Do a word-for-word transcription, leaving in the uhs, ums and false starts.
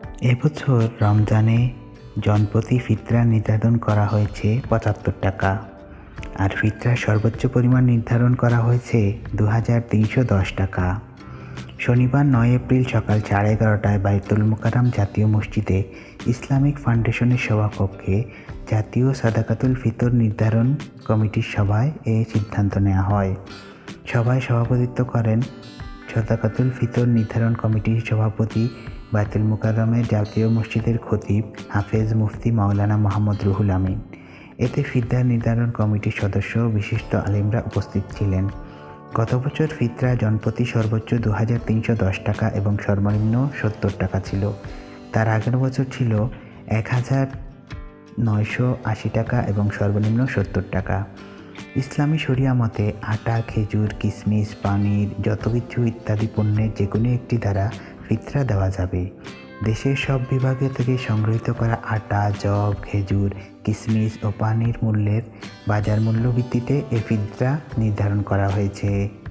এবছর রমজানে জনপ্রতি ফিতরা নির্ধারণ করা হয়েছে পঁচাত্তর টাকা, আর ফিতরার সর্বোচ্চ পরিমাণ নির্ধারণ করা হয়েছে দু হাজার তিনশো দশ টাকা। শনিবার নয় এপ্রিল সকাল সাড়ে এগারোটায় বায়তুল মোকাররম জাতীয় মসজিদে ইসলামিক ফাউন্ডেশনের সভাকক্ষে জাতীয় সাদাকাতুল ফিতর নির্ধারণ কমিটির সভায় এ সিদ্ধান্ত নেওয়া হয়। সভায় সভাপতিত্ব করেন সাদাকাতুল ফিতর নির্ধারণ কমিটির সভাপতি বায়তুল মোকাররমের জাতীয় মসজিদের খতিব হাফেজ মুফতি মাওলানা মোহাম্মদ রুহুল আমিন। এতে ফিতরা নির্ধারণ কমিটির সদস্য ও বিশিষ্ট আলেমরা উপস্থিত ছিলেন। গত বছর ফিতরা জনপ্রতি সর্বোচ্চ দু হাজার তিনশো দশ টাকা এবং সর্বনিম্ন সত্তর টাকা ছিল। তার আগের বছর ছিল এক হাজার নয়শো আশি টাকা এবং সর্বনিম্ন সত্তর টাকা। ইসলামী শরিয়া মতে আটা, খেজুর, কিশমিশ, পানির যত কিছু ইত্যাদি পণ্যের যে কোনো একটি দ্বারা ফিতরা দেওয়া যাবে। দেশের সব বিভাগে থেকে সংগৃহীত করা আটা, যব, খেজুর, কিশমিশ ও পানির মূল্যের বাজার মূল্য ভিত্তিতে এ ফিতরা নির্ধারণ করা হয়েছে।